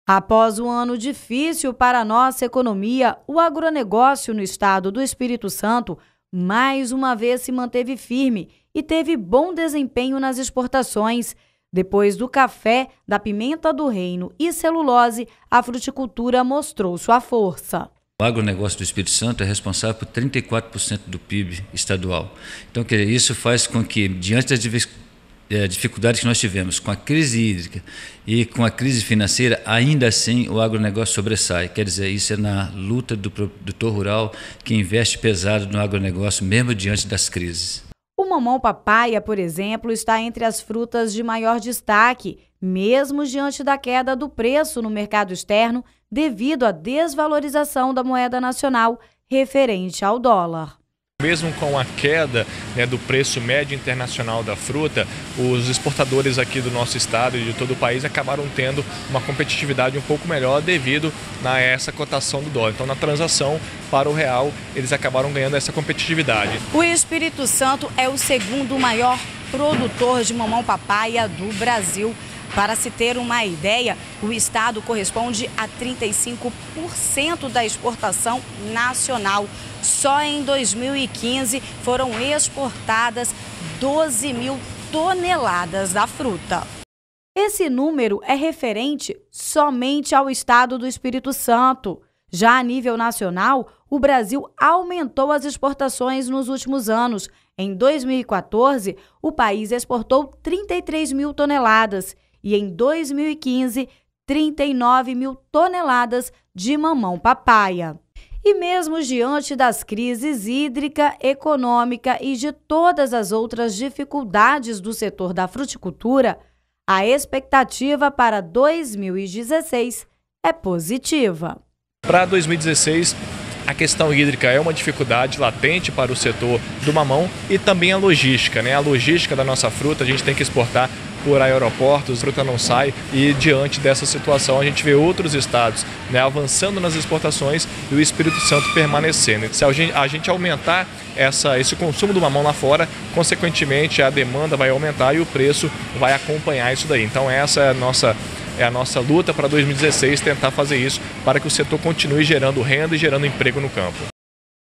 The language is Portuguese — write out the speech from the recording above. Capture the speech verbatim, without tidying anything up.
Após um ano difícil para a nossa economia, o agronegócio no estado do Espírito Santo mais uma vez se manteve firme e teve bom desempenho nas exportações. Depois do café, da pimenta do reino e celulose, a fruticultura mostrou sua força. O agronegócio do Espírito Santo é responsável por trinta e quatro por cento do P I B estadual. Então, isso faz com que, diante das dificuldades que nós tivemos com a crise hídrica e com a crise financeira, ainda assim o agronegócio sobressai. Quer dizer, isso é na luta do produtor rural que investe pesado no agronegócio, mesmo diante das crises. O mamão papaya, por exemplo, está entre as frutas de maior destaque, mesmo diante da queda do preço no mercado externo devido à desvalorização da moeda nacional referente ao dólar. Mesmo com a queda, né, do preço médio internacional da fruta, os exportadores aqui do nosso estado e de todo o país acabaram tendo uma competitividade um pouco melhor devido a essa cotação do dólar. Então, na transação para o real, eles acabaram ganhando essa competitividade. O Espírito Santo é o segundo maior produtor de mamão papaya do Brasil. Para se ter uma ideia, o estado corresponde a trinta e cinco por cento da exportação nacional. Só em dois mil e quinze foram exportadas doze mil toneladas da fruta. Esse número é referente somente ao estado do Espírito Santo. Já a nível nacional, o Brasil aumentou as exportações nos últimos anos. Em dois mil e quatorze, o país exportou trinta e três mil toneladas. E em dois mil e quinze, trinta e nove mil toneladas de mamão papaya. E mesmo diante das crises hídrica, econômica e de todas as outras dificuldades do setor da fruticultura, a expectativa para dois mil e dezesseis é positiva. Para dois mil e dezesseis, a questão hídrica é uma dificuldade latente para o setor do mamão e também a logística, né? A logística da nossa fruta, a gente tem que exportar por aeroportos, a fruta não sai e diante dessa situação a gente vê outros estados, né, avançando nas exportações e o Espírito Santo permanecendo. Se a gente, a gente aumentar essa, esse consumo do mamão lá fora, consequentemente a demanda vai aumentar e o preço vai acompanhar isso daí. Então essa é a nossa, é a nossa luta para dois mil e dezesseis, tentar fazer isso para que o setor continue gerando renda e gerando emprego no campo.